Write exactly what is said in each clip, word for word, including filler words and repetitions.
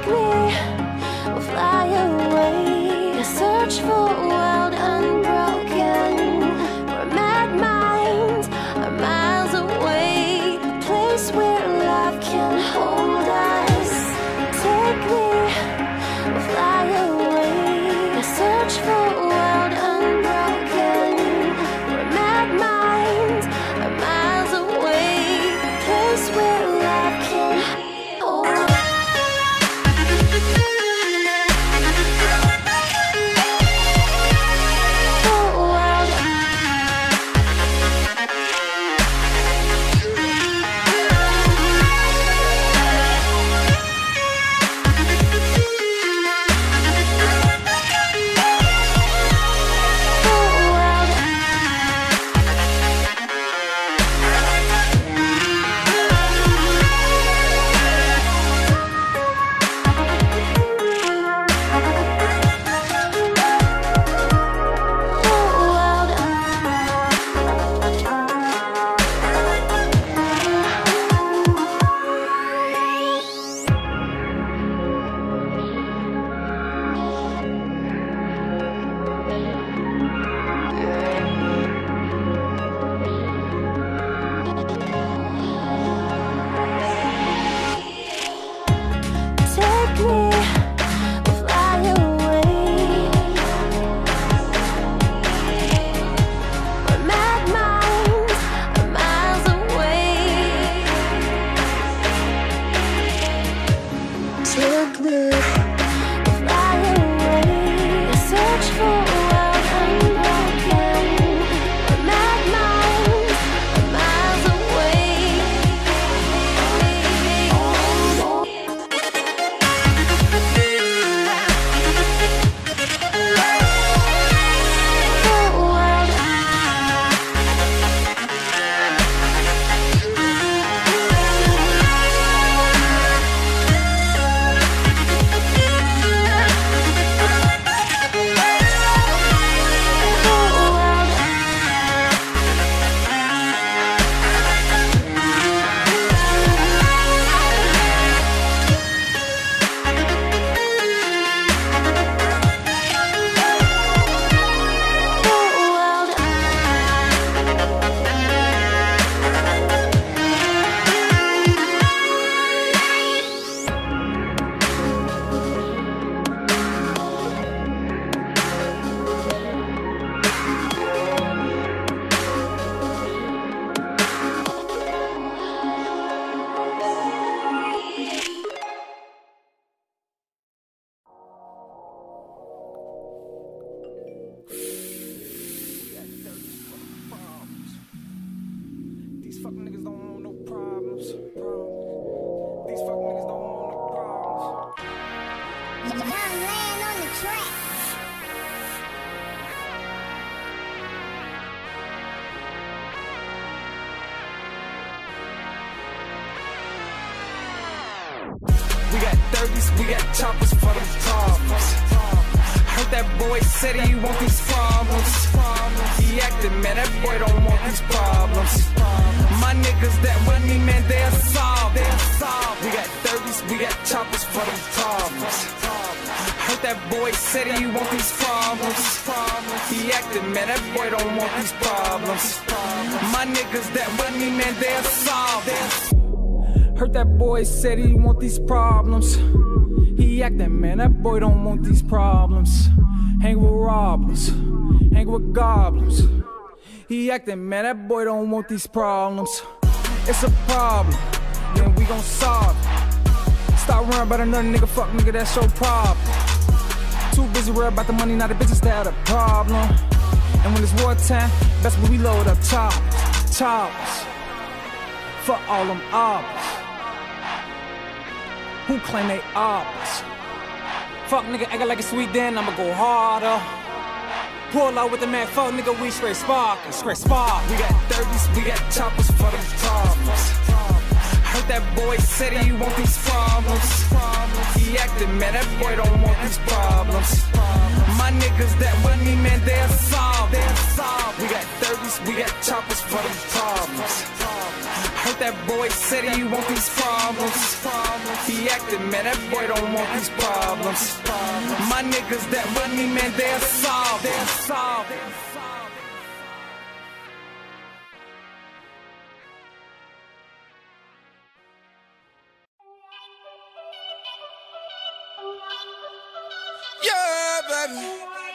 Take me, we'll fly away, a search for a world unbroken, where mad minds are miles away, a place where love can hold us. Take me, we'll fly away, a search for a world unbroken, where mad minds are miles away, a place where love can hold us. fuck niggas don't want no problems. Problems. These fuck niggas don't want no problems. Young land on the track. We got thirties, we got choppers for them problems. Heard that boy said he want these problems. He acted, man, that boy don't want these problems. My niggas that with me, man, they'll solve it. We got thirties, we got choppers for them problems. Heard that boy said he want these problems. He acted, man, that boy don't want these problems. My niggas that with me, man, they'll solve it. Heard that boy said he want these problems. He acting, man, that boy don't want these problems. Hang with robbers, hang with goblins. He acting, man, that boy don't want these problems. It's a problem, then we gon' solve it. Stop worrying about another nigga, fuck nigga, that's your problem. Too busy worrying about the money, not the bitches that are the problem. And when it's wartime, best when we load up choppers, choppers. Fuck all them oppers. Who claim they oppers? Fuck nigga, acting like it's sweet, then I'ma go harder. Pull out with the man, fuck nigga, we straight sparkin', straight spark. We got thirties, we got choppers for them problems. Heard that boy said he want these problems. He acted, man, that boy don't want these problems. My niggas that with me, man, they'll solve it. We got thirties, we got choppers for them problems. Heard that boy said he want these problems. He acting, man, that boy don't want these problems. My niggas that with me, man, they're solved. They're solved. Yeah, baby.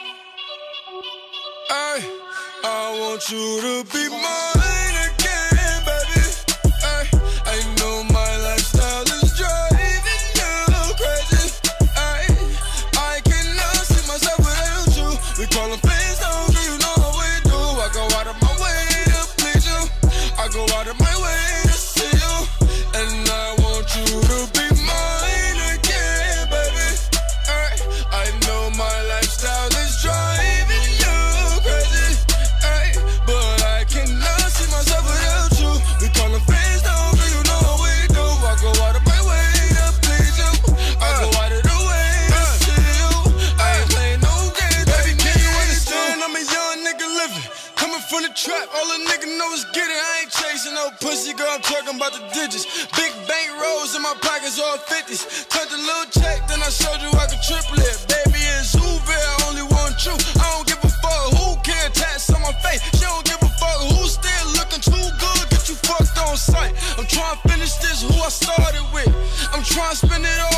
Ay, I want you to be mine again, baby. Ay, I know my lifestyle is driving you crazy. Ay, I cannot see myself without you. We call them fans, don't you know how we do. I go out of my way to please you. I go out of my way to see you. And I want you to be mine again, baby. Ay, I know my lifestyle is driving you crazy. Ay, but I cannot see myself without you. We call them friends, don't you know how we do. I go out of my way to please you. I go out of the way to see you. I ain't playing no games, baby. Can you understand? I'm a young nigga living, coming from the trap. All a nigga know is get it. I ain't chasing no pussy, girl. I'm talking about the digits. Big bank rolls in my pockets, all fifties. Touch a little check, then I showed you I could triple it. Baby, it's Uber, I only want you. I don't give a fuck who can tats on my face. She don't give a fuck who's still looking too good. Get you fucked on sight. I'm trying to finish this who I started with. I'm trying to spend it all